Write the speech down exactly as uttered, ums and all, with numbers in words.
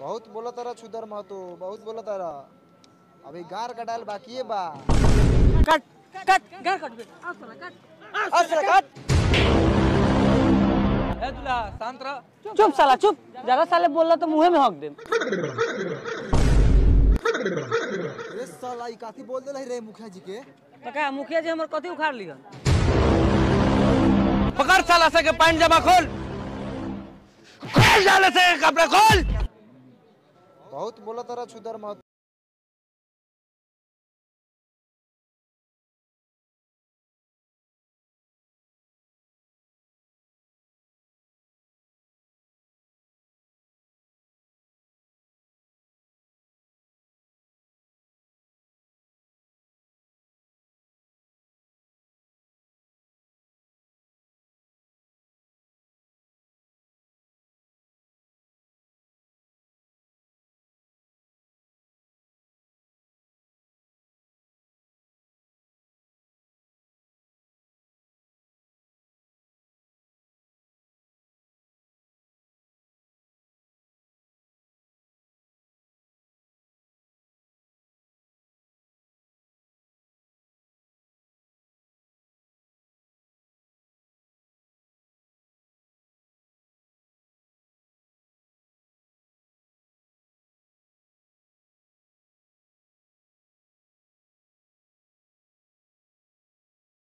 बहुत बोला तारा छुदर महतो, बहुत बोला तारा। अभी गार कटाल बाकी है बा। कट कट गार कट बे असला कट असला कट। ए दुला शांत रह। चुप साला चुप, ज्यादा साले बोलला तो मुंह में हक दे। रे साला ई काथी बोल देले रे मुखिया जी के? तो का मुखिया जी हमर कथि उखाड़ लिया? पकड़ साला से के पैंट जमा खोल खोल जाले से कपड़े खोल। बहुत बोला तारा छुदर महतो।